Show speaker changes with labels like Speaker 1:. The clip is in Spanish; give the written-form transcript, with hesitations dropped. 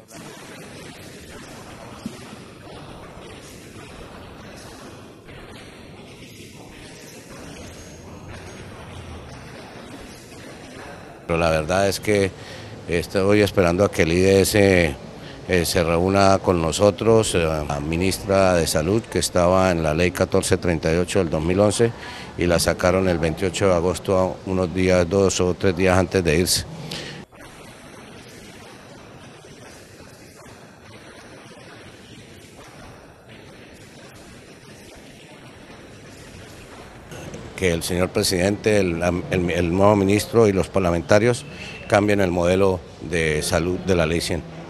Speaker 1: Pero la verdad es que estoy esperando a que el IDS se reúna con nosotros, la ministra de Salud, que estaba en la ley 1438 del 2011 y la sacaron el 28 de agosto, unos días, 2 o 3 días antes de irse. Que el señor presidente, el nuevo ministro y los parlamentarios cambien el modelo de salud de la Ley 100.